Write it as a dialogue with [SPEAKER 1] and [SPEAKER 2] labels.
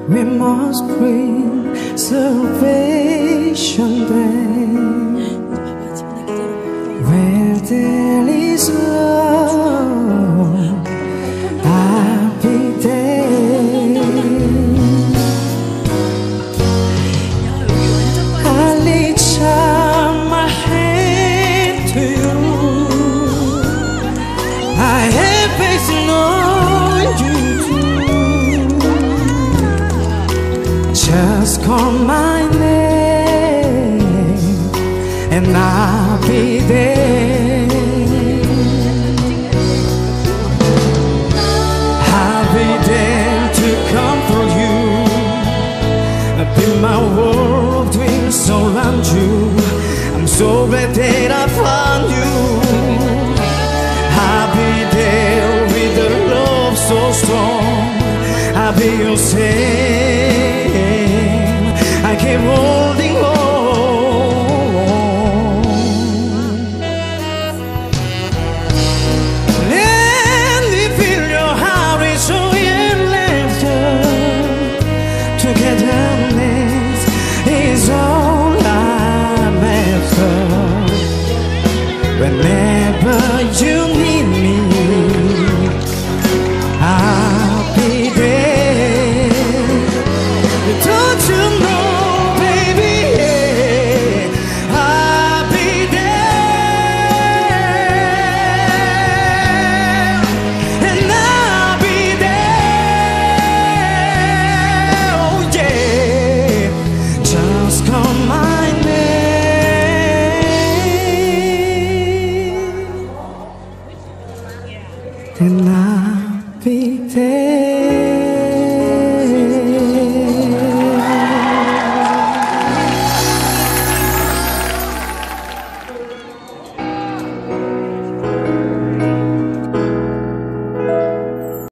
[SPEAKER 1] We must bring salvation there, where there is love, I'll be there. I reach out my hand to you, I have faith on you. Just call my name and I'll be there. I'll be there to comfort you, build my world of dreams around you. I'm so glad that I found you. I'll be there with a love so strong. I'll be your savior.